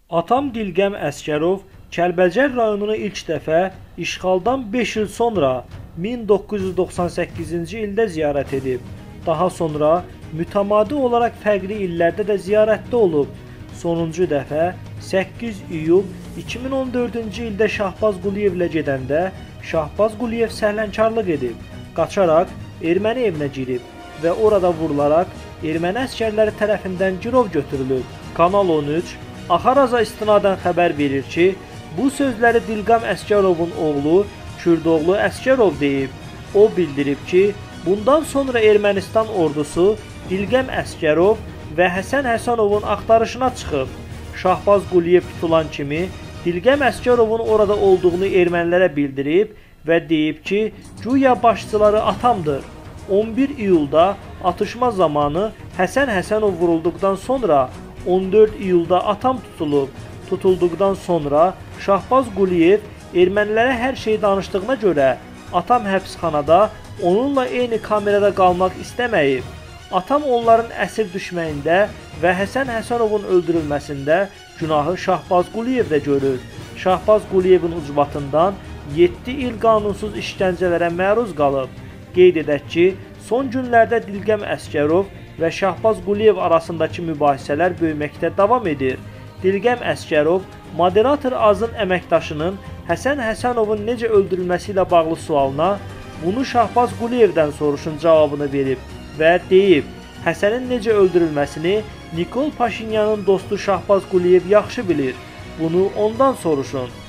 Atam Dilgəm Əsgərov Kəlbəcər rayonunu ilk dəfə işğaldan 5 il sonra 1998-ci ildə ziyarət edib. Daha sonra mütəmadi olaraq fərqli illərdə də ziyarətdə olub. Sonuncu dəfə 8 iyul 2014-cü ildə Şahbaz Quliyevlə gedəndə Şahbaz Quliyev səhlənkarlıq edib, qaçaraq erməni evinə girib və orada vurularaq erməni əsgərləri tərəfindən girov götürülüb. Kanal 13 Axaraza istinadən xəbər verir ki, bu sözləri Dilgəm Əsgərovun oğlu Kürdoğlu Əsgərov deyib. O bildirib ki, bundan sonra Ermənistan ordusu Dilgəm Əsgərov və Həsən Həsənovun axtarışına çıxıb. Şahbaz Quliyev tutulan kimi Dilgəm Əsgərovun orada olduğunu ermənilərə bildirib və deyib ki, güya başçıları atamdır. 11 iyulda atışma zamanı Həsən Həsənov vurulduqdan sonra 14 iyulda atam tutulub. Tutulduqdan sonra Şahbaz Quliyev ermənilərə hər şeyi danışdığına görə atam həbsxanada onunla eyni kamerada qalmaq istəməyib. Atam onların əsir düşməyində və Həsən Həsənovun öldürülməsində günahı Şahbaz Quliyevdə görür. Şahbaz Quliyevin ucbatından 7 il qanunsuz işgəncələrə məruz qalıb. Qeyd edək ki, son günlərdə Dilgəm Əsgərov və Şahbaz Quliyev arasındakı mübahisələr böyüməkdə davam edir. Dilgəm Əsgərov moderator Azın əməkdaşının Həsən Həsənovun necə öldürülməsi ilə bağlı sualına bunu Şahbaz Quliyevdən soruşun cavabını verib və deyib, Həsənin necə öldürülməsini Nikol Paşinyanın dostu Şahbaz Quliyev yaxşı bilir. Bunu ondan soruşun.